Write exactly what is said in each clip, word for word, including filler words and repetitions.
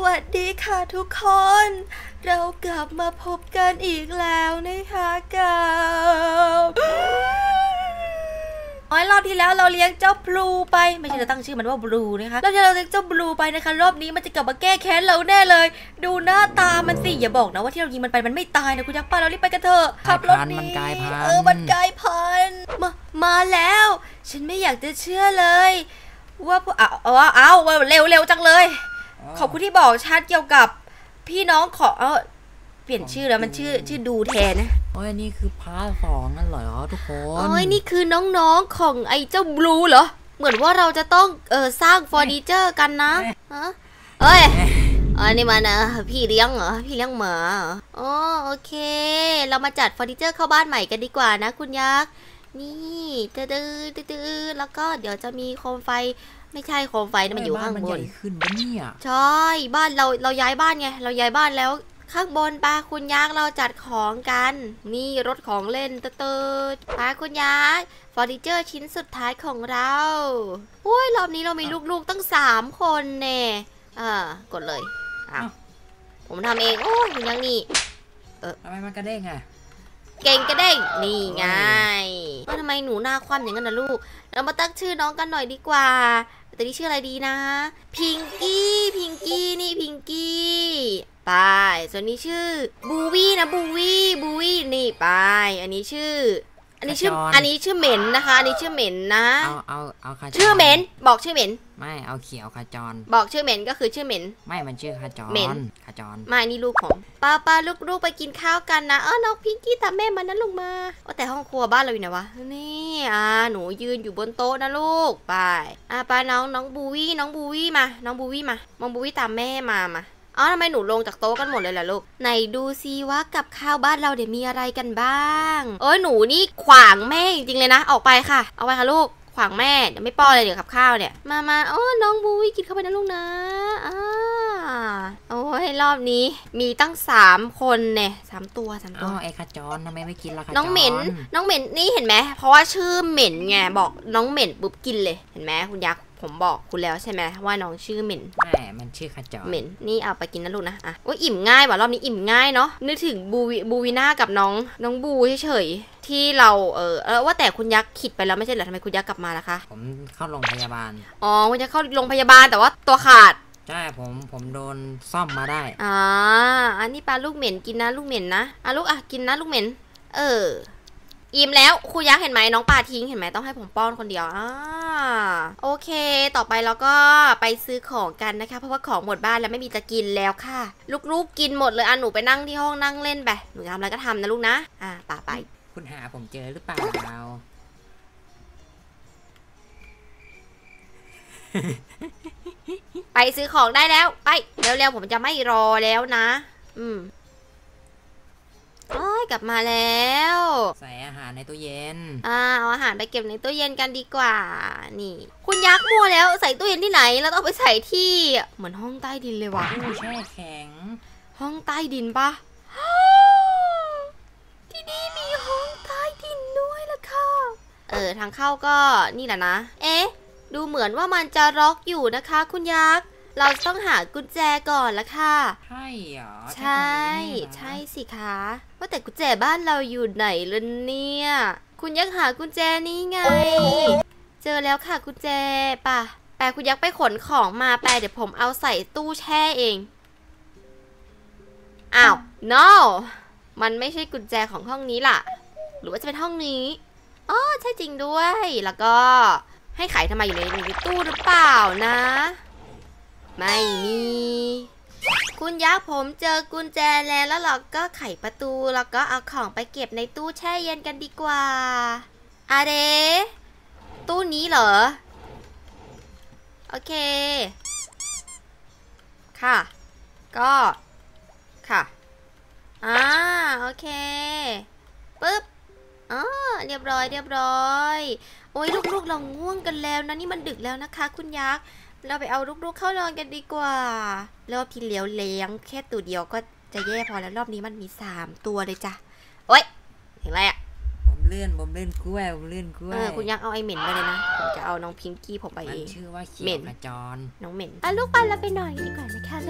วัสดีค่ะทุกคน เรากลับมาพบกันอีกแล้วนะคะกับอ๋อรอบที่แล้วเราเลี้ยงเจ้าบลูไปไม่ใช่เราตั้งชื่อมันว่าบลูนะคะรอบที่เราเลี้ยงเจ้าบลูไปนะคะรอบนี้มันจะกลับมาแก้แค้นเราแน่เลยดูหน้าตามันสิอย่าบอกนะว่าที่เรายิงมันไปมันไม่ตายนะคุณยักษ์ป้าเรารีบไปกันเถอะขับรถนี้เออมันกลายพันธุ์มามาแล้วฉันไม่อยากจะเชื่อเลยว่าพวกเอาเอาเอาเร็วเร็วจังเลยขอบคุณที่บอกชัดเกี่ยวกับพี่น้องขอเออเปลี่ยนชื่อแล้วมันชื่อชื่อดูแทนนะโอ้ยนี่คือพาร์ทสองนั่นเหรอทุกคนโอ้ยนี่คือน้องๆของไอ้เจ้าบลูเหรอเหมือนว่าเราจะต้องเออสร้างเฟอร์นิเจอร์กันนะฮะเอ้ยอันนี้มันนะพี่เลี้ยงเหรอพี่เลี้ยงหมาอ๋อโอเคเรามาจัดเฟอร์นิเจอร์เข้าบ้านใหม่กันดีกว่านะคุณยักษ์นี่ตื้อตื้อตื้อแล้วก็เดี๋ยวจะมีโคมไฟไม่ใช่โคมไฟนะมันอยู่ข้างบนมันใหญ่ขึ้นปะเนี่ยใช่บ้านเราเราย้ายบ้านไงเราย้ายบ้านแล้วข้างบนปาคุณยักษ์เราจัดของกันนี่รถของเล่นเติร์ดปาคุณยักษ์เฟอร์นิเจอร์ชิ้นสุดท้ายของเราโอ้ยรอบนี้เรามีลูกๆตั้งสามคนแน่อ่ากดเลยอ้าวผมทำเองโอ้ยคุณยักษ์นี่เออทำไมมันกระเด้งอะเก่งกระเด้งนี่ไงว่าทำไมหนูหน้าคว่ำอย่างนั้นนะลูกเรามาตั้งชื่อน้องกันหน่อยดีกว่าแต่นี่ชื่ออะไรดีนะพิงกี้พิงกี้นี่พิงกี้ไปส่วนนี้ชื่อบูวี่นะบูวี่บูวี่นี่ไปอันนี้ชื่ออันนี้ชื่ออันนี้ชื่อเหม็นนะคะอันนี้ชื่อเหม็นนะเอาเอาเอาคาจรชื่อเหม็นบอกชื่อเหม็นไม่เอาเขียวคาจรบอกชื่อเหม็นก็คือชื่อเหม็นไม่มันชื่อคาจรเหม็นคาจรไม่นี่ลูกผมป้าป้าลูกลูกไปกินข้าวกันนะเออน้องพิงกี้ตามแม่มานะลงมาว่าแต่ห้องครัวบ้านเราอยู่ไหนวะนี่อ่าหนูยืนอยู่บนโต๊ะนะลูกไปอ่าป้าน้องน้องบูวี่น้องบูวี่มาน้องบูวี่มาน้องบูวี่ตามแม่มามาอ๋อทำไมหนูลงจากโต๊ะกันหมดเลยล่ะลูกไหนดูซิว่ากับข้าวบ้านเราเดี๋ยวมีอะไรกันบ้างเอ้ยหนูนี่ขวางแม่จริงๆเลยนะออกไปค่ะเอาไปค่ะลูกขวางแม่เดี๋ยวไม่ป้อนเลยเดี๋ยวกับข้าวเนี่ยมามาโอ้น้องบูวี่กินเข้าไปนะลูกนะอ่าโอ้ยรอบนี้มีตั้งสามคนเนี่ยสามตัวสามตัวอ๋อไอ้คาจรทำไมไม่กินล่ะคาจรน้องเหม็นน้องเหม็นนี่เห็นไหมเพราะว่าชื่อเหม็นไงบอกน้องเหม็นปุ๊บกินเลยเห็นไหมคุณยักษ์ผมบอกคุณแล้วใช่ไหมว่าน้องชื่อเหม็นไม่มันชื่อคาจรเหม็นนี่เอาไปกินนะลูกนะอ่ะโอ้ยอิ่มง่ายว่ะรอบนี้อิ่มง่ายเนาะนึกถึงบูวิบูวิน่ากับน้องน้องบูเฉยๆที่เราเออเออว่าแต่คุณยักษ์ขิดไปแล้วไม่ใช่เหรอทำไมคุณยักษ์กลับมาล่ะคะผมเข้าโรงพยาบาลอ๋อคุณยักษ์เข้าโรงพยาบาลแต่ว่าตัวขาดใช่ผมผมโดนซ่อมมาได้อ่าอันนี้ปลาลูกเหม็นกินนะลูกเหม็นนะอ่ะลูกอ่ะกินนะลูกเหม็นเอออิ่มแล้วครูยักษ์เห็นไหมน้องปลาทิ้งเห็นไหมต้องให้ผมป้อนคนเดียวอ่าโอเคต่อไปเราก็ไปซื้อของกันนะคะเพราะว่าของหมดบ้านแล้วไม่มีจะกินแล้วค่ะลูกๆกินหมดเลยอ่ะหนูไปนั่งที่ห้องนั่งเล่นไปหนูทำอะไรก็ทำนะลูกนะอ่าป่าไปคุณหาผมเจอหรือเปล่าไปซื้อของได้แล้วไปเร็วๆผมจะไม่รอแล้วนะอืมโอ้ยกลับมาแล้วใส่อาหารในตู้เย็นอ่าเอาอาหารไปเก็บในตู้เย็นกันดีกว่านี่คุณยักษ์มัวแล้วใส่ตู้เย็นที่ไหนแล้วต้องไปใส่ที่เหมือนห้องใต้ดินเลยว่ะตู้แช่แข็งห้องใต้ดินปะที่นี่มีห้องใต้ดินด้วยล่ะค่ะเออทางเข้าก็นี่แหละนะเอ๊ะดูเหมือนว่ามันจะล็อกอยู่นะคะคุณยักษ์เราต้องหากุญแจก่อนละค่ะใช่เหรอใช่ใช่สิคะว่าแต่กุญแจบ้านเราอยู่ไหนล่ะเนี่ยคุณยักษ์หากุญแจนี้ไงเจอแล้วค่ะกุญแจป่ะแปลคุณยักษ์ไปขนของมาแปลเดี๋ยวผมเอาใส่ตู้แช่เองอ้าว no มันไม่ใช่กุญแจของห้องนี้ล่ะหรือว่าจะเป็นห้องนี้อ๋อใช่จริงด้วยแล้วก็ให้ไขทำไมอยู่ในในตู้หรือเปล่านะไม่มีคุณยักษ์ผมเจอกุญแจแล้วแล้วเราก็ไขประตูแล้วก็เอาของไปเก็บในตู้แช่เย็นกันดีกว่าอาเดตู้นี้เหรอโอเคค่ะก็ค่ะอ่าโอเคปึ๊บอ๋อเรียบร้อยเรียบร้อยโอ้ยลูกๆเราง่วงกันแล้วนะนี่มันดึกแล้วนะคะคุณยักษ์เราไปเอาลูกๆเข้านอนกันดีกว่ารอบที่แล้วเลี้ยงแค่ตัวเดียวก็จะแย่พอแล้วรอบนี้มันมีสามตัวเลยจ้ะโอ๊ยเห็นไรอ่ะผมเลื่อนผมเลื่อนกล้วยผมเลื่อนกล้วยเออคุณยักษ์เอาไอเหม็นไปเลยนะผมจะเอาน้องพิงกี้ผมไปเองชื่อว่าเขียวขจรน้องเหม็นอ่ะลูกไปเราไปนอนกันดีกว่านะคะลูก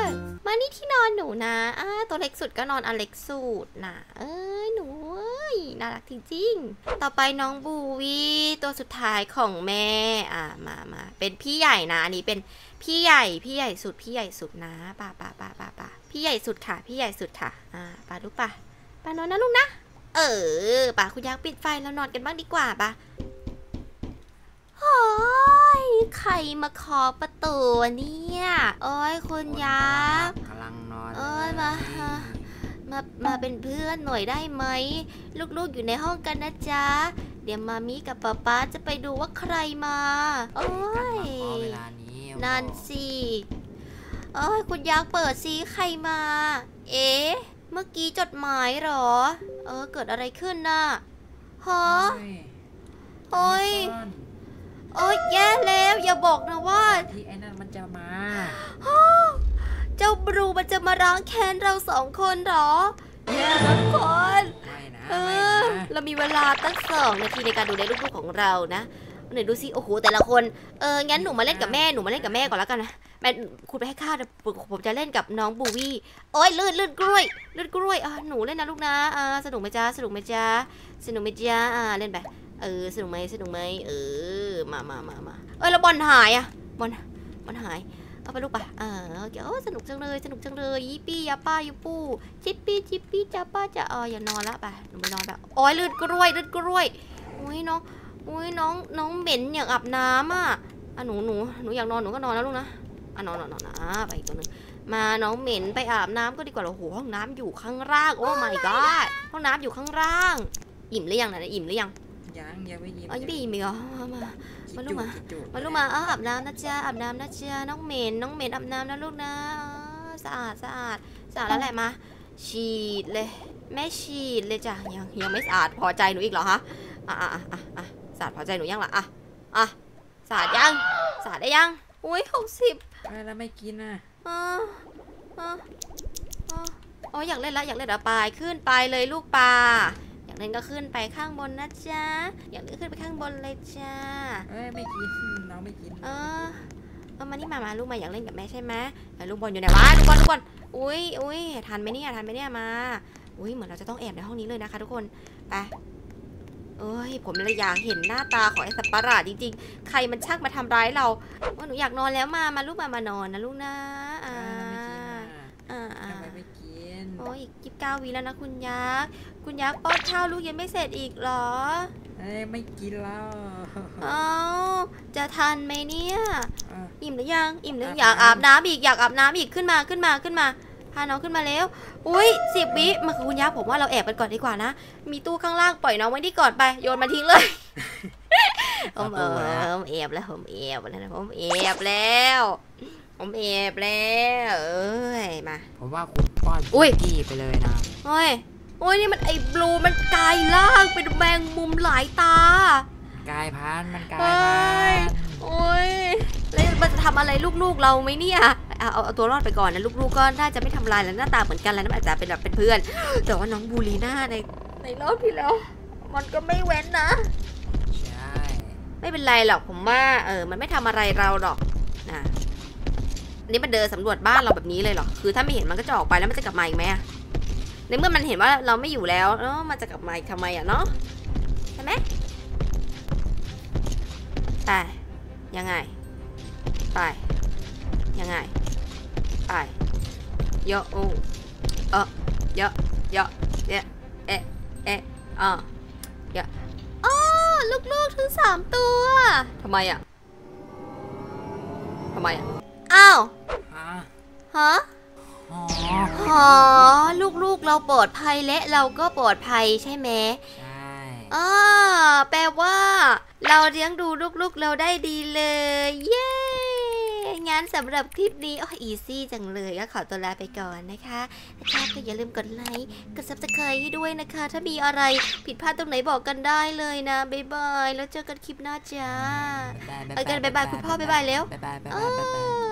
ยมานี่ที่นอนหนูนะอ่าตัวเล็กสุดก็นอนอันเล็กสุดนะเอ้ยหนูเอ้ยน่ารักจริงๆต่อไปน้องบูวีตัวสุดท้ายของแม่อ่ามามาเป็นพี่ใหญ่นะอันนี้เป็นพี่ใหญ่พี่ใหญ่สุดพี่ใหญ่สุดนะป่าป่าป่าป่าป่าพี่ใหญ่สุดค่ะพี่ใหญ่สุดค่ะอ่าป่าลูกป่าป่านอนนะลูกนะเออป่าคุณยักษ์ปิดไฟแล้วนอนกันบ้างดีกว่าป่าโอ้ยใครมาเคาะประตูเนี่ยโอ้ยคุณยักษ์กำลังนอนเอ้ยมา มามาเป็นเพื่อนหน่อยได้ไหมลูกๆอยู่ในห้องกันนะจ๊ะเดี๋ยวมามีกับป๊าป๊าจะไปดูว่าใครมาโอ้ยพอเวลานี้นั่นสิเอ้ยคุณยักษ์เปิดซิใครมา เอ๊ะเมื่อกี้จดหมายเหรอ เออเกิดอะไรขึ้นน่ะฮะ โอ้ย โอ้ยแย่แล้วอย่าบอกนะว่าที่ไอ้นั่นมันจะมาเจ้าบลูมันจะมาร้างแค้นเราสองคนเหรอแย่แล้วคนไม่นะเอไม่อนะเรามีเวลาตั้งสองนาทีในการดูแลลูกๆของเรานะไหนดูสิโอ้โหแต่ละคนเอองั้นหนูมาเล่นกับแม่หนูมาเล่นกับแม่ก่อนแล้วกันนะแม่คุณไปให้ข้าวเดี๋ยวผมจะเล่นกับน้องบูวี่โอ้ยลื่นลื่นกล้วยลื่นกล้วยอ่ะหนูเล่นนะลูกนะอ่าสนุกไหมจ๊ะสนุกไหมจ๊ะสนุกไหมจ๊ะอ่าเล่นไปเออสนุกไหมสนุกไหมเออมามามามาเอ้ยแล้วบอลหายอ่ะบอลบอลหายเอาไปลูกไปอ่าโอเคโอ้สนุกจังเลยสนุกจังเลยยี่ปี้ยาป้ายูปูจิปปี้จิปปี้จ้าป้าจ้าเอออย่านอนละไปหนูไปนอนแบบโอ้ยลื่นกล้วยลื่นกล้วยอุ้ยน้องอุ้ยน้องน้องเหม็นอยากอาบน้ำอ่ะอ่ะหนูหนูหนูอยากนอนหนูก็นอนแล้วลูกนะอ่ะนอนนอนนอนนะไปอีกตัวหนึ่งมาน้องเหม็นไปอาบน้ำก็ดีกว่าโอ้โหห้องน้ำอยู่ข้างล่างโอ้ my god ห้องน้ำอยู่ข้างล่างอิ่มหรือยังนะอิ่มหรือยังยังยังไม่ยิ้มอ๋อยังไม่อิ่มอีกเหรอมามา มาลูกมาจิจุมาลูกมาเอออาบน้ำนะจ๊ะอาบน้ำนะจ๊ะน้องเหม็นน้องเหม็นอาบน้ำนะลูกนะสะอาดสะอาดสะอาดแล้วแหละมาฉีดเลยแม่ฉีดเลยจ้ะยังยังไม่สะอาดพอใจหนูอีกเหรอฮะอ่ะอ่ะอ่ะอ่ะอ่ะสะอาดพอใจหนูยังล่ะอ่ะอ่ะสะอาดยังสะอาดได้ยังอุ้ยหกสิบแล้วไม่กินอ่ะอ่าอ่าอ่าโอ้ยอยากเล่นละอยากเล่นอะไปขึ้นไปเลยลูกปลาอยากเล่นก็ขึ้นไปข้างบนนะจ๊ะอยากเล่นขึ้นไปข้างบนเลยจ้าเอ้ยไม่กินน้องไม่กินเออเออมานี่มามาลูกมาอยากเล่นกับแม่ใช่ไหมเออลูกบอลอยู่ไหนวะลูกบอลลูกบอลอุ้ยอุ้ยทันไหมเนี่ยทันไหมเนี่ยมาอุ้ยเหมือนเราจะต้องแอบในห้องนี้เลยนะคะทุกคนไปเอ้ยผมเลยอยากเห็นหน้าตาของไอ้สัตว์ประหลาดจริงๆใครมันช่างมาทำร้ายเราว่าหนูอยากนอนแล้วมามาลูกมามานอนนะลูกนะอ่าอ่าอ่าทำไมไม่กินโอ้ยอีกยี่สิบเก้าวิแล้วนะคุณยักษ์คุณยักษ์ป้อนข้าวลูกยังไม่เสร็จอีกเหรอเอ้ยไม่กินแล้วเอ้าจะทันไหมเนี่ยอ่ะอิ่มหรือยังอิ่มหรืออาบอยากอาบน้ำน้ำอีกอยากอาบน้ำอีกขึ้นมาขึ้นมาขึ้นมาพาน้องขึ้นมาแล้วอุ้ยสิบวิมาคือคุณยักษ์ผมว่าเราแอบกันก่อนดีกว่านะมีตู้ข้างล่างปล่อยน้องไว้ที่ก่อนไปโยนมาทิ้งเลยผมเออผมแอบแล้วผมแอบแล้วนะผมแอบแล้วผมแอบแล้วเอ้ยมาผมว่าคุณป้อนอุ้ยกี้ไปเลยนะโอ้ยโอ้ยนี่มันไอ้บลูมันกลายร่างเป็นแมงมุมหลายตากายพันธุ์มันกายเฮ้พัยนธุ์โอ้ยแล้วมันจะทำอะไรลูกๆเราไหมเนี่ยเอาเอาเอาตัวรอดไปก่อนนะลูกๆก็น่าจะไม่ทำลายแล้วหน้าตาเหมือนกันแล้วนะอาจจะเป็นแบบเป็นเพื่อน แต่ว่าน้องบูลีน่าในในรอบที่แล้วมันก็ไม่เว้นนะใช่ไม่เป็นไรหรอกผมว่าเออมันไม่ทำอะไรเราหรอกนะอันนี้มันเดินสำรวจบ้านเราแบบนี้เลยเหรอคือถ้าไม่เห็นมันก็จะออกไปแล้วมันจะกลับมาอีกไหมอะในเมื่อมันเห็นว่าเราไม่อยู่แล้วเนาะมันจะกลับมาอีกทำไมอะเนาะใช่ไหมไปยังไงไปยังไงไปเยอะโอ้เออเยอะเยอะเอะเอะเอะอ่ะเยอะอ๋อลูกๆถึงสามตัวทำไมอะทำไมอะอ้าวฮะฮะอ๋อหอลูกๆเราปลอดภัยและเราก็ปลอดภัยใช่ไหมใช่อ่าแปลว่า เราเลี้ยงดูลูกๆเราได้ดีเลย เย้งั้นสำหรับคลิปนี้โอ้อีซี่จังเลยก็ขอตัวลาไปก่อนนะคะถ้าชอบก็อย่าลืมกดไลค์กดซับสไครต์ให้ด้วยนะคะ ถ้ามีอะไรผิดพลาดตรงไหนบอกกันได้เลยนะบ๊ายบายแล้วเจอกันคลิปหน้าจ้าบ๊ายบายเอากันบ๊ายบายคุณพ่อบ๊ายบายเร็วบ๊ายบายบ๊ายบายบ๊ายบาย